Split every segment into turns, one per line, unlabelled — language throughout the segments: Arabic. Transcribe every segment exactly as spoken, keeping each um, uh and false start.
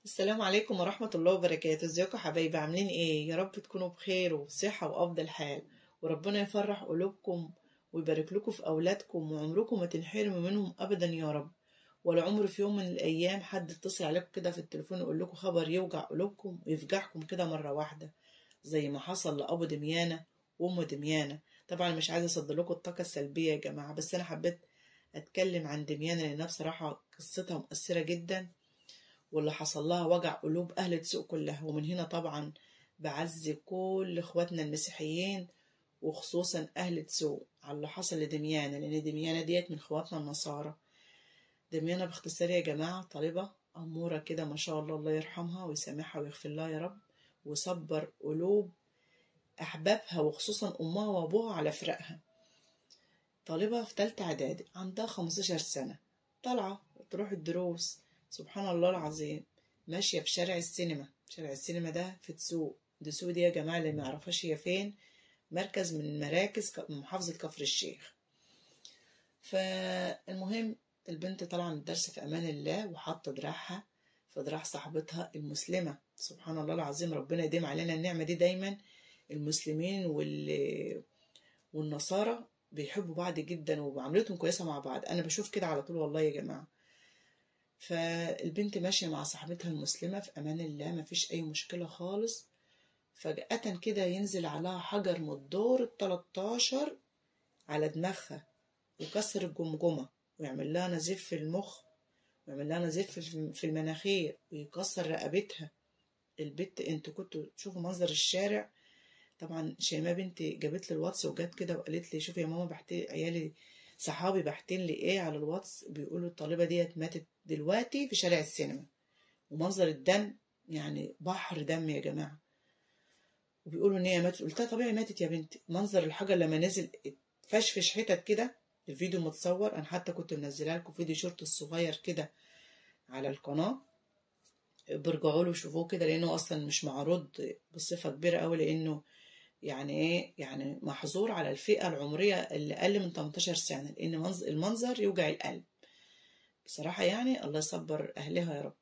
السلام عليكم ورحمة الله وبركاته. ازيكم حبايبي؟ عاملين ايه؟ يا رب تكونوا بخير وصحة وافضل حال، وربنا يفرح قلوبكم ويبارك لكم في اولادكم، وعمركم ما تنحرموا منهم ابدا يا رب. ولا عمر في يوم من الايام حد اتصل عليكم كده في التليفون يقول لكم خبر يوجع قلوبكم ويفجعكم كده مرة واحدة، زي ما حصل لابو دميانة وام دميانة. طبعا مش عايزة اصدر لكم الطاقة السلبية يا جماعة، بس انا حبيت اتكلم عن دميانة لانها بصراحة قصتها مؤثرة جدا، واللي حصل لها وجع قلوب أهل السوق كلها. ومن هنا طبعا بعزي كل إخواتنا المسيحيين وخصوصا أهل تسوق على اللي حصل لدميانة، لأن دميانة ديت من إخواتنا النصارى. دميانة باختصار يا جماعة طالبة أمورة كده ما شاء الله، الله يرحمها ويسامحها ويغفر لها يا رب، وصبر قلوب أحبابها وخصوصا أمها وأبوها على فراقها. طالبة في تالتة إعدادي عندها خمستاشر سنة، طالعة تروح الدروس. سبحان الله العظيم، ماشية في شارع السينما. شارع السينما ده في تسوق. دسوق دي يا جماعة اللي ما يعرفهاش هي فين، مركز من مراكز محافظة كفر الشيخ. فالمهم البنت طالعة من الدرس في أمان الله وحاطة دراعها في دراع صاحبتها المسلمة. سبحان الله العظيم، ربنا يديم علينا النعمة دي دايما. المسلمين وال... والنصارى بيحبوا بعض جدا ومعاملتهم كويسة مع بعض، أنا بشوف كده على طول والله يا جماعة. فالبنت ماشية مع صاحبتها المسلمة في أمان الله، مفيش أي مشكلة خالص. فجأة كده ينزل عليها حجر من الدور التلاتاشر على دماغها ويكسر الجمجمة ويعمل لها نزيف في المخ ويعمل لها نزيف في المناخير ويكسر رقبتها. البت انتوا كنتوا تشوفوا منظر الشارع. طبعا شيماء بنتي جابت لي الواتس وجات كده وقالت لي شوفي يا ماما بحتي عيالي صحابي باحتين لي ايه على الواتس، بيقولوا الطالبه ديت ماتت دلوقتي في شارع السينما. ومنظر الدم يعني بحر دم يا جماعه، وبيقولوا ان هي ماتت. قلت لها طبيعي ماتت يا بنتي، منظر الحجر لما نزل فشفش حتت كده. الفيديو متصور، انا حتى كنت منزلها لكم فيديو شورت الصغير كده على القناه، برجعوا له شوفوه كده لانه اصلا مش معروض بصفه كبيره قوي، لانه يعني ايه يعني محظور على الفئة العمرية اللي أقل من تمنتاشر سنة، لأن المنظر يوجع القلب بصراحة. يعني الله يصبر أهلها يا رب.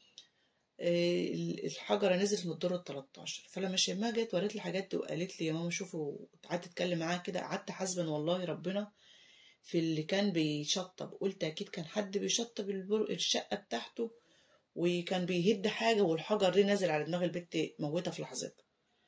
الحجرة نزلت من الدور التلاتاشر. فلما شيماء جت وريت لي الحاجات دي وقالت لي يا ماما شوفوا، قعدت اتكلم معاها كده، قعدت حسبا والله ربنا في اللي كان بيشطب. قلت أكيد كان حد بيشطب الشقة بتاعته وكان بيهد حاجة والحجر دي نازل على دماغ البت موتها في لحظتها.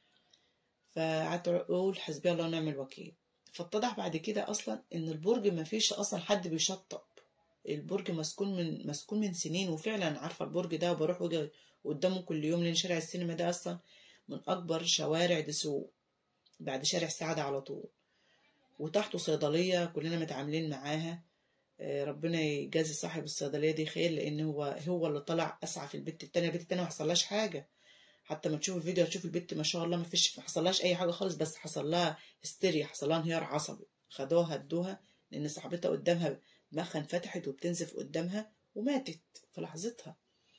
فقعدت اقول حسبي الله ونعم الوكيل. فاتضح بعد كده اصلا ان البرج ما فيش اصلا حد بيشطب، البرج مسكون من مسكون من سنين. وفعلا عارفه البرج ده وبروح وجه قدامه كل يوم، لان شارع السينما ده اصلا من اكبر شوارع دسوق بعد شارع سعادة على طول، وتحته صيدليه كلنا متعاملين معاها. ربنا يجازي صاحب الصيدليه دي خير، لان هو هو اللي طلع اسعى في البت التانيه. البت التانيه ما حصلهاش حاجه، حتى ما تشوف الفيديو هتشوف البت ما شاء الله ما فيش ما حصلهاش اي حاجه خالص، بس حصل لها هستيريا، حصل لها انهيار عصبي. خدوها هدوها لان صاحبتها قدامها دماغها انفتحت وبتنزف قدامها وماتت في لحظتها.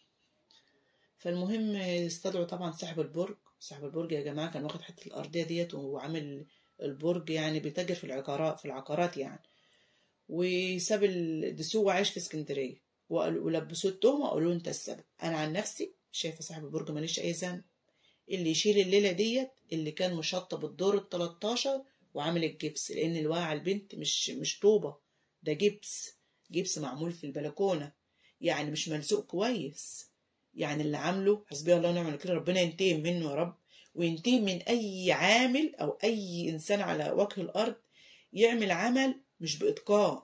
فالمهم استدعوا طبعا صاحب البرج. صاحب البرج يا جماعه كان واخد حته الارضيه ديت وعامل البرج، يعني بيتاجر في العقارات في العقارات يعني، وساب الدسوق وعايش في اسكندريه. ولبسوه التهمه وقالوا له انت السبب. انا عن نفسي شايفه صاحب البرج ماليش اي ذنب، اللي يشيل الليلة ديت اللي كان مشطب الدور التلاتاشر وعامل الجبس، لأن اللي واقع البنت مش مش طوبة، ده جبس. جبس معمول في البلكونة، يعني مش ملزوق كويس. يعني اللي عامله حسبي الله ونعم الوكيل، ربنا ينتقم منه يا رب، وينتقم من أي عامل أو أي إنسان على وجه الأرض يعمل عمل مش بإتقان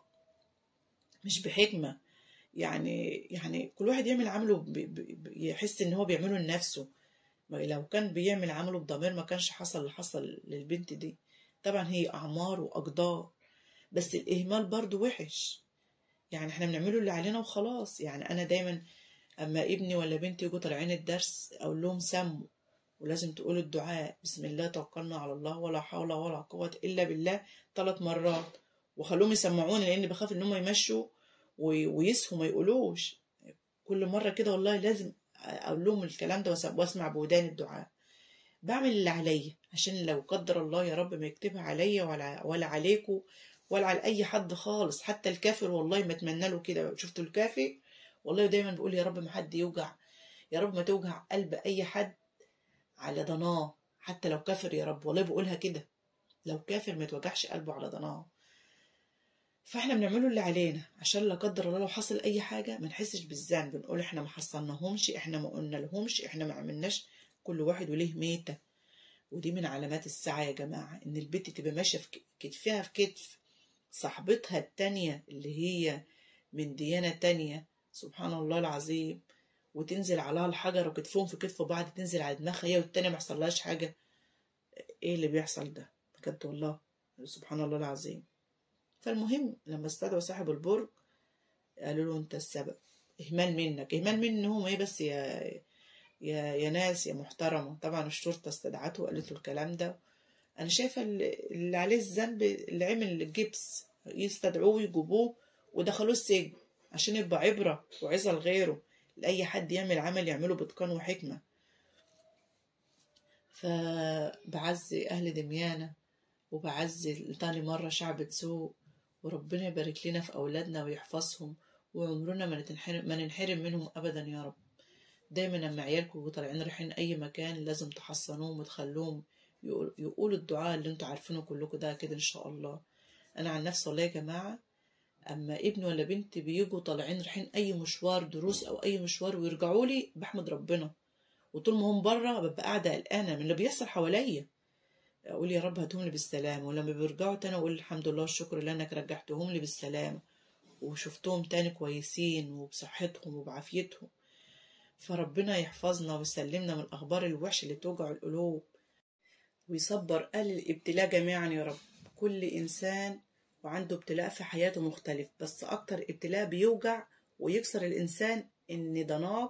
مش بحكمة. يعني يعني كل واحد يعمل عمله يحس إن هو بيعمله لنفسه. لو كان بيعمل عمله بضمير ما كانش حصل اللي حصل للبنت دي. طبعا هي أعمار وأقدار، بس الإهمال برضو وحش. يعني احنا بنعمله اللي علينا وخلاص. يعني أنا دايما أما ابني ولا بنتي يجوا طالعين الدرس أقول لهم سموا، ولازم تقولوا الدعاء بسم الله توكلنا على الله ولا حول ولا قوة إلا بالله ثلاث مرات، وخلوهم يسمعوني لأن بخاف إن هم يمشوا ويسهوا ما يقولوش. كل مرة كده والله لازم اقول لهم الكلام ده واسمع بودان الدعاء. بعمل اللي عليا عشان لو قدر الله يا رب ما يكتبها عليا ولا ولا عليكم ولا على اي حد خالص، حتى الكافر والله ما اتمنى له كده. شفتوا الكافر والله دايما بقول يا رب ما حد يوجع يا رب ما توجع قلب اي حد على ضناه، حتى لو كافر يا رب، والله بقولها كده، لو كافر ما يتوجعش قلبه على ضناه. فاحنا بنعمله اللي علينا عشان لا قدر الله لو حصل اي حاجه ما نحسش بالذنب، نقول احنا ما حصلناهمش، احنا ما قلنا لهمش، احنا ما عملناش. كل واحد وليه ميته. ودي من علامات الساعه يا جماعه، ان البت تبقى ماشيه في كتفها في كتف صاحبتها التانية اللي هي من ديانه تانية، سبحان الله العظيم، وتنزل عليها الحجر وكتفهم في كتف بعض، تنزل على دماغها هي والتانية ما يحصلهاش حاجه. ايه اللي بيحصل ده بجد والله، سبحان الله العظيم. فالمهم لما استدعوا صاحب البرج قالوا له انت السبب، اهمال منك، اهمال منهم ايه بس يا يا يا ناس يا محترمه. طبعا الشرطه استدعته وقالت له الكلام ده. انا شايفه اللي عليه الذنب اللي عمل الجبس يستدعوه ويجيبوه ودخلوه السجن عشان يبقى عبره وعظه لغيره، لاي حد يعمل عمل يعمله باتقان وحكمه. فبعز اهل دميانه وبعز تاني مره شعب تسوق، وربنا يبارك لنا في أولادنا ويحفظهم، وعمرنا ما ننحرم, ما ننحرم منهم أبدا يا رب. دايما لما عيالكم طالعين رايحين أي مكان لازم تحصنوهم وتخلوهم يقول يقولوا الدعاء اللي انتوا عارفينه كلكم ده كده إن شاء الله. أنا عن نفسي والله يا جماعة، أما ابني ولا بنتي بيجوا طالعين رايحين أي مشوار دروس أو أي مشوار ويرجعوا لي بحمد ربنا، وطول ما هم بره ببقى قاعدة قلقانة من اللي بيحصل حواليا، اقول يا رب هاتهم لي بالسلامه. ولما بيرجعوا تاني اقول الحمد لله والشكر لله انك رجعتهم لي بالسلامه وشفتهم تاني كويسين وبصحتهم وبعافيتهم. فربنا يحفظنا ويسلمنا من الاخبار الوحشه اللي توجع القلوب، ويصبر اهل الابتلاء جميعا يا رب. كل انسان وعنده ابتلاء في حياته مختلف، بس اكتر ابتلاء بيوجع ويكسر الانسان ان ضناك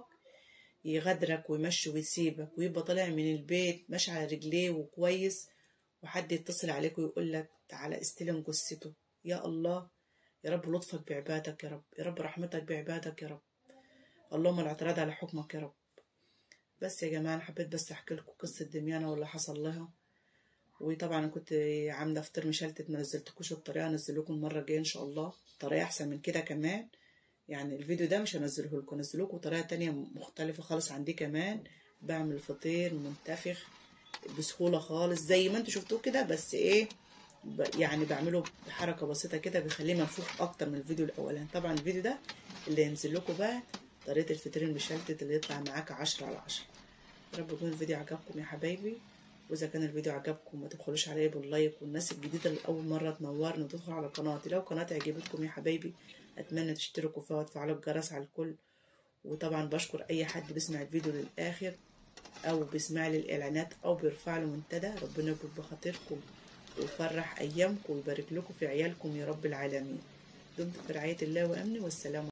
يغدرك ويمشي ويسيبك، ويبقى طالع من البيت ماشي على رجليه وكويس، وحد يتصل عليك ويقول لك تعالى استلم جثته. يا الله، يا رب لطفك بعبادك يا رب، يا رب رحمتك بعبادك يا رب، اللهم الاعتراض على حكمك يا رب. بس يا جماعة أنا حبيت بس أحكي لكم قصة دميانة واللي حصل لها. وطبعا أنا كنت عاملة فطير مشلتت ما نزلتكوش الطريقة، أنزل لكم المرة الجاية إن شاء الله طريقة أحسن من كده كمان. يعني الفيديو ده مش هنزله لكم، انزله لكم طريقة تانية مختلفة خالص عندي كمان. بعمل فطير منتفخ بسهولة خالص زي ما انتوا شفتوه كده، بس ايه يعني بعمله بحركة بسيطة كده بيخليه منفوخ اكتر من الفيديو الاولاني. طبعا الفيديو ده اللي ينزل لكم بقى طريقة الفطير المشلتت اللي يطلع معاك عشرة على عشرة. يا رب يكون الفيديو عجبكم يا حبايبي، واذا كان الفيديو عجبكم ما تبخلوش عليا باللايك، والناس الجديدة اللي اول مرة تنورني وتدخل على قناتي، لو قناتي عجبتكم يا حبايبي اتمنى تشتركوا فيها وتفعلوا الجرس على الكل. وطبعا بشكر اي حد بيسمع الفيديو للاخر او بيسمع لي الاعلانات او بيرفع له منتدى. ربنا يكون بخاطركم ويفرح ايامكم ويبارك لكم في عيالكم يا رب العالمين. دمتم في رعاية الله وامنه، والسلام.